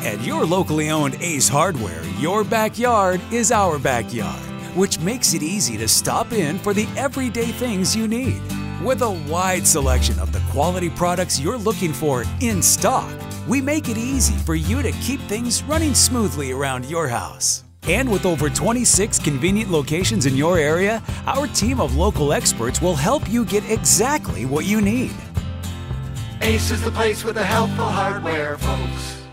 At your locally owned Ace Hardware, your backyard is our backyard, which makes it easy to stop in for the everyday things you need. With a wide selection of the quality products you're looking for in stock, we make it easy for you to keep things running smoothly around your house. And with over 26 convenient locations in your area, our team of local experts will help you get exactly what you need. Ace is the place with the helpful hardware, folks.